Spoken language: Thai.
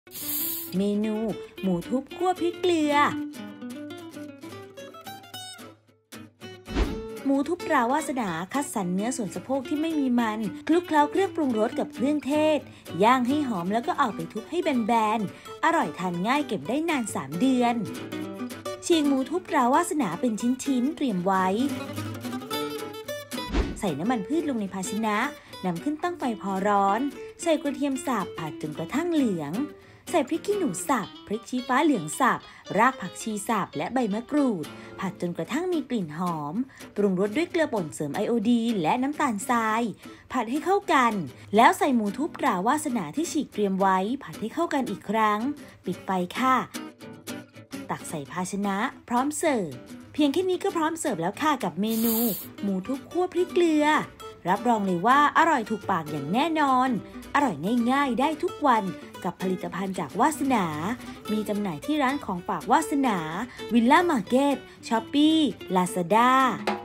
เมนูหมูทุบคั่วพริกเกลือหมูทุบตราวาสนาคัดสรรเนื้อส่วนสะโพกที่ไม่มีมันคลุกเคล้าเครื่องปรุงรสกับเครื่องเทศย่างให้หอมแล้วก็เอาไปทุบให้แบนๆอร่อยทานง่ายเก็บได้นาน3 เดือนฉีกหมูทุบตราวาสนาเป็นชิ้นๆเตรียมไว้ใส่น้ำมันพืชลงในภาชนะนำขึ้นตั้งไฟพอร้อนใส่กระเทียมสับผัดจนกระทั่งเหลืองใส่พริกขี้หนูสับพริกชี้ฟ้าเหลืองสับรากผักชีสับและใบมะกรูดผัดจนกระทั่งมีกลิ่นหอมปรุงรสด้วยเกลือป่นเสริมไอโอดีนและน้ำตาลทรายผัดให้เข้ากันแล้วใส่หมูทุบตราวาสนาที่ฉีกเตรียมไว้ผัดให้เข้ากันอีกครั้งปิดไฟค่ะตักใส่ภาชนะพร้อมเสิร์ฟเพียงแค่นี้ก็พร้อมเสิร์ฟแล้วค่ะกับเมนูหมูทุบคั่วพริกเกลือรับรองเลยว่าอร่อยถูกปากอย่างแน่นอนอร่อยง่ายๆได้ทุกวันกับผลิตภัณฑ์จากวาสนามีจำหน่ายที่ร้านของฝากวาสนาวิลล่ามาร์เก็ตช้อปปี้ลาซาด้า